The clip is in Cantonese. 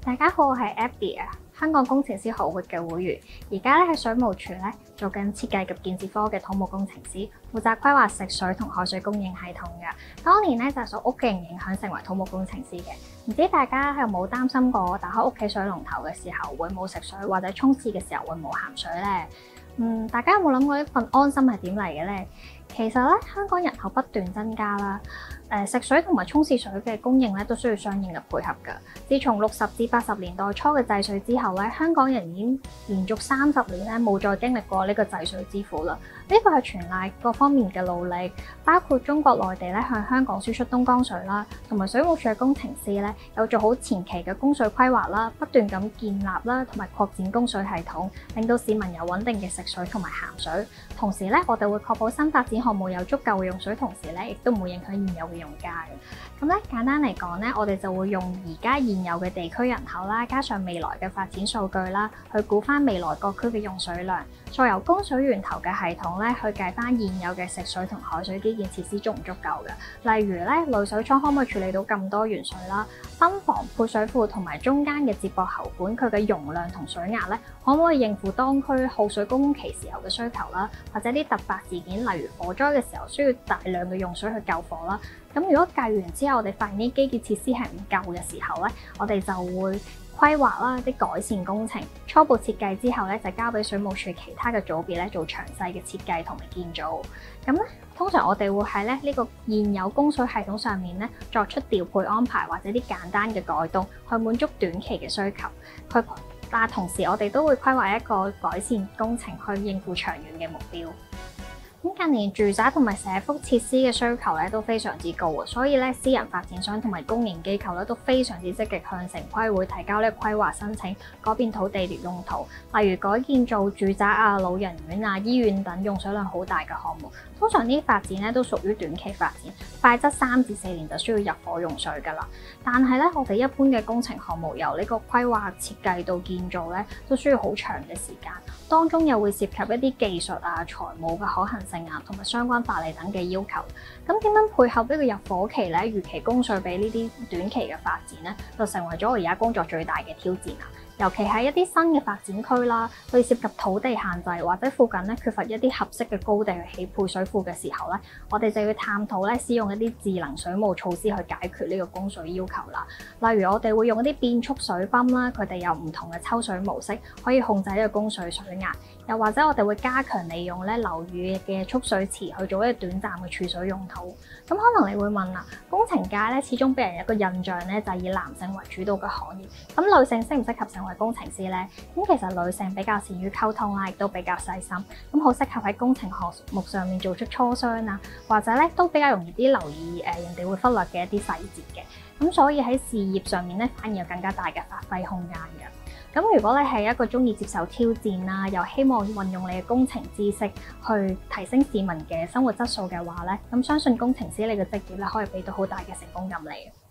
大家好，我係 Abby 啊，香港工程師學會嘅會員，而家喺水務署做緊設計及建設科嘅土木工程師，負責規劃食水同海水供應系統嘅。當年就受屋企人影響成為土木工程師嘅。唔知大家有冇擔心過打開屋企水龍頭嘅時候會冇食水，或者沖廁嘅時候會冇鹹水呢？大家有冇諗過呢份安心係點嚟嘅呢？其實香港人口不斷增加啦，食水同埋沖廁水嘅供應都需要相應嘅配合㗎。自從60至80年代初嘅制水之後香港人已經連續30年冇再經歷過呢個制水之苦啦。呢個係全賴各方面嘅努力，包括中國內地向香港輸出東江水啦，同埋水務署嘅工程師有做好前期嘅供水規劃啦，不斷咁建立啦同埋擴展供水系統，令到市民有穩定嘅食水同埋鹹水。同時我哋會確保新發展項目有足夠嘅用水，同時亦都唔會影響現有嘅用家嘅。咁簡單嚟講我哋就會用而家現有嘅地區人口啦，加上未來嘅發展數據啦，去估翻未來各區嘅用水量，再由供水源頭嘅系統去計翻現有嘅食水同海水基建設施足唔足夠嘅。例如濾水廠可唔可以處理到咁多原水啦？泵房、配水庫同埋中間嘅接駁喉管，佢嘅容量同水壓可唔可以應付當區耗水高峰期時候嘅需求啦？或者啲突發事件，例如火災嘅時候需要大量嘅用水去救火啦。咁如果計完之後，我哋發現啲基建設施係唔夠嘅時候我哋就會規劃啦啲改善工程，初步設計之後就交俾水務署其他嘅組別做詳細嘅設計同埋建造。咁通常我哋會喺呢個現有供水系統上面作出調配安排，或者啲簡單嘅改動，去滿足短期嘅需求。但同時我哋都會規劃一個改善工程去應付長遠嘅目標。近年住宅同埋社福設施嘅需求都非常之高啊，所以私人發展商同埋公營機構都非常之積極向城規會提交規劃申請，改變土地用途，例如改建做住宅啊、老人院啊、醫院等用水量好大嘅項目。通常呢啲發展都屬於短期發展，快則3至4年就需要入伙用水㗎啦。但係我哋一般嘅工程項目由呢個規劃設計到建造都需要好長嘅時間，當中又會涉及一啲技術啊、財務嘅可行性啊，同埋相關法例等嘅要求。咁點樣配合呢個入伙期如期供水俾呢啲短期嘅發展就成為咗我而家工作最大嘅挑戰啦。尤其係一啲新嘅發展區啦，佢涉及土地限制或者附近缺乏一啲合適嘅高地去起配水庫嘅時候我哋就要探討使用一啲智能水務措施去解決呢個供水要求啦。例如我哋會用一啲變速水泵啦，佢哋有唔同嘅抽水模式，可以控制呢個供水水壓。又或者我哋會加強利用樓宇嘅蓄水池去做一個短暫嘅儲水用途。咁可能你會問啦，工程界始終俾人一個印象就係以男性為主導嘅行業。咁女性適唔適合成為工程師呢？咁其實女性比較善於溝通啦，亦都比較細心，咁好適合喺工程項目上面做出磋商啊，或者都比較容易啲留意人哋會忽略嘅一啲細節嘅。咁所以喺事業上面反而有更加大嘅發揮空間嘅。咁如果你係一個鍾意接受挑戰啦，又希望運用你嘅工程知識去提升市民嘅生活質素嘅話咁相信工程師你嘅職業可以俾到好大嘅成功感你。